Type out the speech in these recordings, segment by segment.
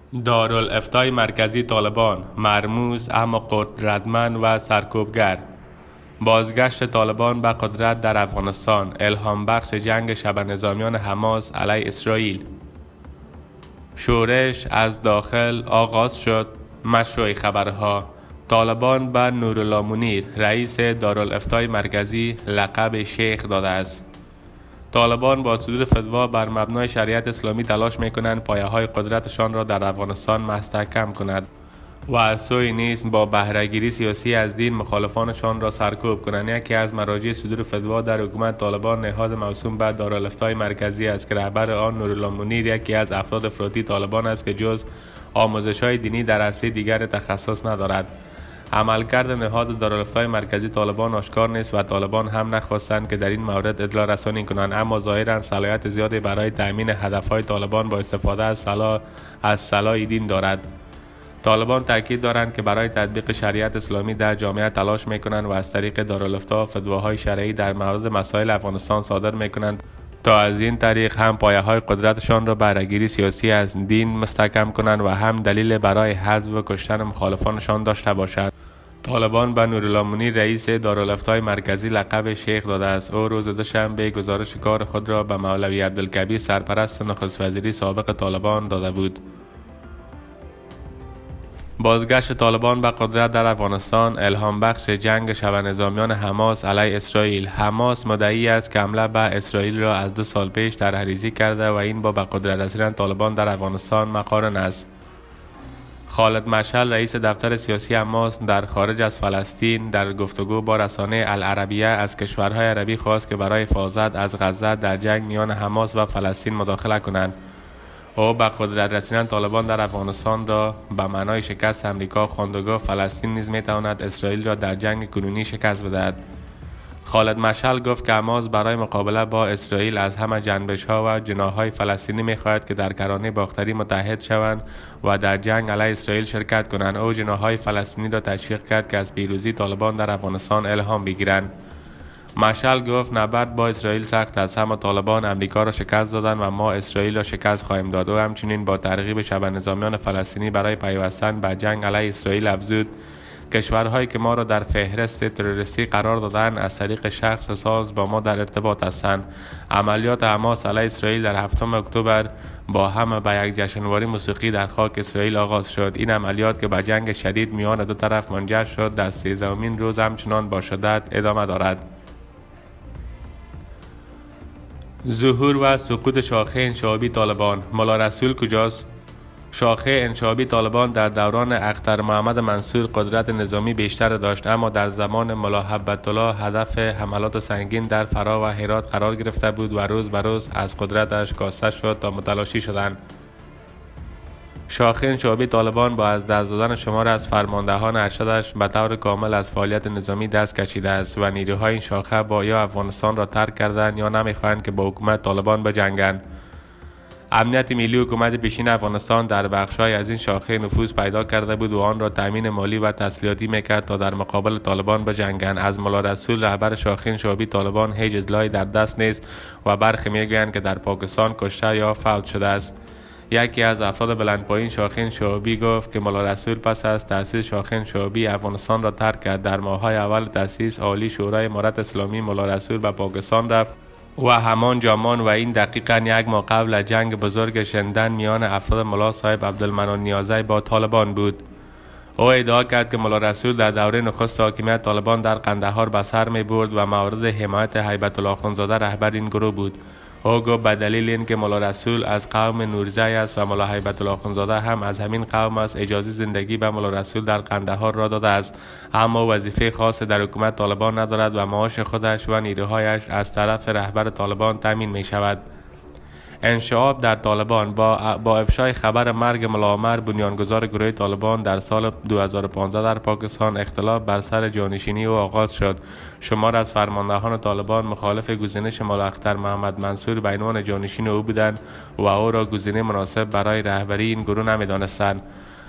دارالافتای مرکزی طالبان مرموز اما قدرتمند و سرکوبگر. بازگشت طالبان به قدرت در افغانستان، الهام بخش جنگ شب نظامیان حماس علیه اسرائیل. شورش از داخل آغاز شد. مشروع خبرها: طالبان به نورالله منیر رئیس دارالافتای مرکزی لقب شیخ داده است. طالبان با صدور فتوا بر مبنای شریعت اسلامی تلاش می‌کنند پایه‌های قدرتشان را در افغانستان مستحکم کنند و از سوی نیز با بهره‌گیری سیاسی از دین مخالفانشان را سرکوب کنند. یکی از مراجع صدور فتوا در حکومت طالبان نهاد موسوم به دارالافتای مرکزی است که رهبر آن نورالله منیر یکی از افراد افراطی طالبان است که جز آموزش‌های دینی در عرصه دیگر تخصص ندارد. عملکرد نهاد دارالافتای مرکزی طالبان آشکار نیست و طالبان هم نخواستند که در این مورد اطلاع رسانی کنند، اما ظاهراً صلاحیت زیادی برای تأمین هدفهای طالبان با استفاده از صلاح دین دارد. طالبان تاکید دارند که برای تطبیق شریعت اسلامی در جامعه تلاش می‌کنند و از طریق دارالافتا فتواهای شرعی در مورد مسائل افغانستان صادر می‌کنند تا از این طریق هم پایه‌های قدرتشان را بهره‌گیری سیاسی از دین مستحکم کنند و هم دلیل برای حذف و کشتن مخالفانشان داشته باشند. طالبان به نورالله منیر رئیس دارالافتای مرکزی لقب شیخ داده است. او روز دوشنبه گزارش کار خود را به مولوی عبدالکبیر سرپرست نخست وزیری سابق طالبان داده بود. بازگشت طالبان به قدرت در افغانستان، الهام بخش جنگ شب نظامیان حماس علیه اسرائیل. حماس مدعی است که حمله به اسرائیل را از 2 سال پیش در حریزی کرده و این با به قدرت رسیدن طالبان در افغانستان مقارن است. خالد مشعل رئیس دفتر سیاسی حماس در خارج از فلسطین در گفتگو با رسانه العربیه از کشورهای عربی خواست که برای حفاظت از غزه در جنگ میان حماس و فلسطین مداخله کنند. او به قدرت رسیدن طالبان در افغانستان را به معنای شکست امریکا خواند و گفت فلسطین نیز میتواند اسرائیل را در جنگ کنونی شکست بدهد. خالد مشعل گفت که حماس برای مقابله با اسرائیل از همه جنبش‌ها و جناح‌های فلسطینی می‌خواهد که در کرانه باختری متحد شوند و در جنگ علیه اسرائیل شرکت کنند. او جناح‌های فلسطینی را تشویق کرد که از پیروزی طالبان در افغانستان الهام بگیرند. مشعل گفت نبرد با اسرائیل سخت است، اما طالبان امریکا را شکست دادند و ما اسرائیل را شکست خواهیم داد. و همچنین با ترغیب شب نظامیان فلسطینی برای پیوستن به جنگ علیه اسرائیل افزود کشورهایی که ما را در فهرست تروریستی قرار دادند از طریق شخص و ساز با ما در ارتباط هستند. عملیات حماس علیه اسرائیل در 7 اکتبر با هم به یک جشنواره موسیقی در خاک اسرائیل آغاز شد. این عملیات که به جنگ شدید میان دو طرف منجر شد در 13مین روز همچنان با شدت ادامه دارد. ظهور و سقوط شاخه انشعابی طالبان. ملا رسول کجاست؟ شاخه انشعابی طالبان در دوران اختر محمد منصور قدرت نظامی بیشتر داشت، اما در زمان ملا هبت‌الله هدف حملات سنگین در فرا و هرات قرار گرفته بود و روز به روز از قدرتش کاسته شد تا متلاشی شدند. شاخه انشعابی طالبان با از دست دادن شمار از فرماندهان ارشدش به طور کامل از فعالیت نظامی دست کشیده است و نیروهای این شاخه با یا افغانستان را ترک کردند یا نمیخواهند که با حکومت طالبان بجنگند. امنیت ملی حکومت پیشین افغانستان در بخش‌های از این شاخه نفوذ پیدا کرده بود و آن را تامین مالی و تسلیحاتی میکرد تا در مقابل طالبان بجنگند. از ملا رسول رهبر شاخه انشعابی طالبان هیچ اطلاعی در دست نیست و برخی میگویند که در پاکستان کشته یا فوت شده است. یکی از افراد بلندپایین شاخه انشعابی گفت که ملا رسول پس از تأسیس شاخه انشعابی افغانستان را ترک کرد. در ماه‌های اول تأسیس عالی شورای امارت اسلامی ملا رسول به پاکستان رفت و همان جامان و این دقیقاً یک ماه قبل جنگ بزرگ شندن میان افراد ملا صاحب عبدالمنان نیازی با طالبان بود. او ادعا کرد که ملا رسول در دوره نخست حاکمیت طالبان در قندهار به سر می برد و مورد حمایت هیبت الله اخندزاده رهبر این گروه بود. او گفت به دلیل اینکه ملا رسول از قوم نورزی است و ملا هیبت الله اخندزاده هم از همین قوم است، اجازه زندگی به ملا رسول در قندهار را داده است، اما وظیفه خاص در حکومت طالبان ندارد و معاش خودش و نیروهایش از طرف رهبر طالبان تامین می شود. انشعاب در طالبان. با افشای خبر مرگ ملا عمر بنیانگذار گروه طالبان در سال 2015 در پاکستان، اختلاف بر سر جانشینی او آغاز شد. شمار از فرماندهان طالبان مخالف گزینش ملا اختر محمد منصور به عنوان جانشین او بودند و او را گزینه مناسب برای رهبری این گروه نمی‌دانستند.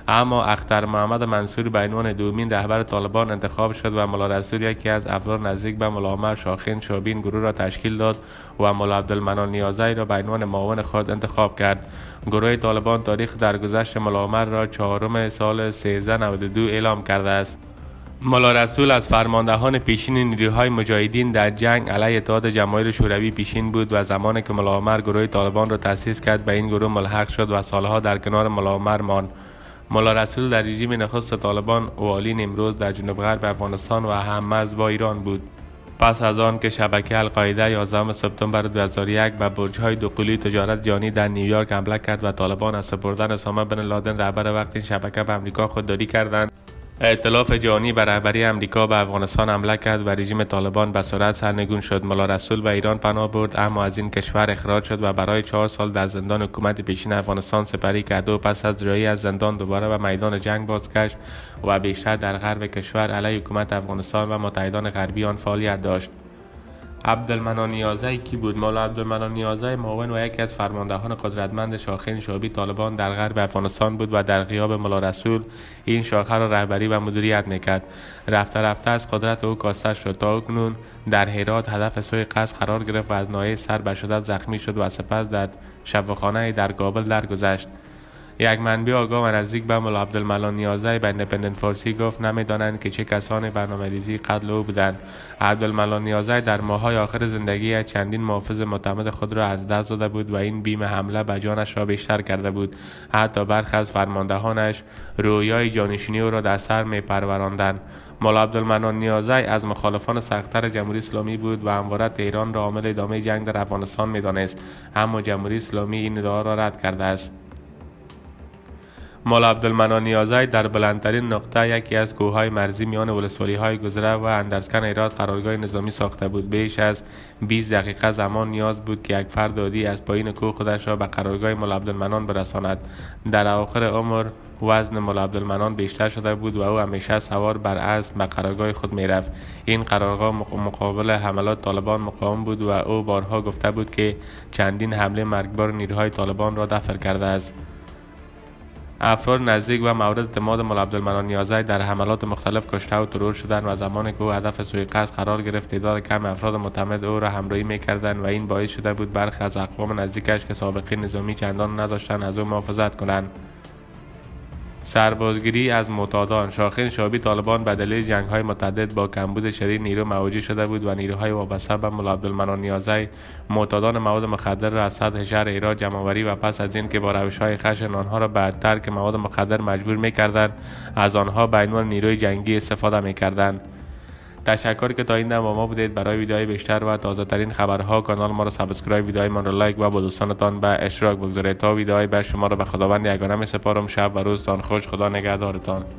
اما اختر محمد منصور به عنوان دومین رهبر طالبان انتخاب شد و ملا رسول یکی از افراد نزدیک به ملا عمر شاخین شابین گروه را تشکیل داد و ملا عبدالمنان نیازی را به عنوان معاون خود انتخاب کرد. گروه طالبان تاریخ درگذشت ملا عمر را 4 سال 1392 اعلام کرده است. ملا رسول از فرماندهان پیشین نیروهای مجاهدین در جنگ علیه اتحاد جماهیر شوروی پیشین بود و زمانی که ملا عمر گروه طالبان را تأسیس کرد به این گروه ملحق شد و سالها در کنار ملا عمر ماند. ملا رسول در رژیم نخست طالبان والی نیمروز در جنوب غرب افغانستان و هم‌مرز با ایران بود. پس از آن که شبکه القاعده 11 سپتامبر 2001 به برج‌های دوقلوی تجارت جانی در نیویورک حمله کرد و طالبان از سپردن اسامه بن لادن رهبر وقت این شبکه به امریکا خودداری کردند، ائتلاف جهانی به رهبری امریکا به افغانستان حمله کرد و رژیم طالبان به سرعت سرنگون شد. ملا رسول به ایران پناه برد اما از این کشور اخراج شد و برای 4 سال در زندان حکومت پیشین افغانستان سپری کرد و پس از رهایی از زندان دوباره به میدان جنگ بازگشت و بیشتر در غرب کشور علیه حکومت افغانستان و متحدان غربی آن فعالیت داشت. عبدالمنان نیازی کی بود؟ مولا عبدالمنان نیازی معاون و یکی از فرماندهان قدرتمند شاخه شعبی طالبان در غرب افغانستان بود و در غیاب ملا رسول این شاخه را رهبری و مدیریت میکرد. رفته رفته از قدرت او کاسته شد تا اکنون در هرات هدف سوی قصد قرار گرفت و از ناحیه سر به شدت زخمی شد و سپس در شفاخانه در کابل درگذشت. یک منبع آگاه و نزدیک به ملا عبدالمنان نیازی به ایندیپندنت فارسی گفت نمیدانند که چه کسانی برنامه‌ریزی قتل او بودند. عبدالمنان نیازی در ماه‌های آخر زندگی چندین محافظ معتمد خود را از دست داده بود و این بیم حمله به جانش را بیشتر کرده بود. حتی برخی از فرماندهانش رویای جانشینی او را در سر می‌پروراندند. مولا عبدالمنان نیازی از مخالفان سخت‌تر جمهوری اسلامی بود و همواره ایران را عامل ادامه جنگ در افغانستان می‌دانست، اما جمهوری اسلامی این ادعا را رد کرده است. مولا عبدالمنان نیازی در بلندترین نقطه یکی از کوههای مرزی میان ولسوالی‌های گذره و اندرسکن هرات قرارگاه نظامی ساخته بود. بیش از 20 دقیقه زمان نیاز بود که یک فرد عادی از پایین کوه خودش را به قرارگاه مولا عبدالمنان برساند. در اواخر عمر وزن مولا عبدالمنان بیشتر شده بود و او همیشه سوار بر اسب به قرارگاه خود میرفت. این قرارگاه مقابل حملات طالبان مقاوم بود و او بارها گفته بود که چندین حمله مرگبار نیروهای طالبان را دفع کرده است. افراد نزدیک و مورد اعتماد مولا عبدالمنان نیازی در حملات مختلف کشته و ترور شدند و زمانی که او هدف سوی قصد قرار گرفت تعداد کم افراد معتمد او را همراهی می‌کردند و این باعث شده بود برخی از اقوام نزدیکش که سابقه نظامی چندان نداشتند از او محافظت کنند. سربازگیری از معتادان. شاخه شعبی طالبان به دلیل جنگ‌های متعدد با کمبود شدید نیرو مواجه شده بود و نیروهای وابسته به مولا عبدالمنان نیازی معتادان مواد مخدر را از سطح شهر هرات جمع‌آوری و پس از این که با روش‌های خشن آنها را به ترک مواد مخدر مجبور می‌کردند از آنها به عنوان نیروی جنگی استفاده می‌کردند. تشکر که تا این دم با ما بودید. برای ویدیوهای بیشتر و تازه ترین خبرها کانال ما را سابسکرایب، ویدیوهای ما را لایک و با دوستانتان به اشتراک بگذارید. تا ویدیوهای بعد شما را به خداوند یگانه می‌سپارم. شب و روزتان خوش. خدا نگهدارتان.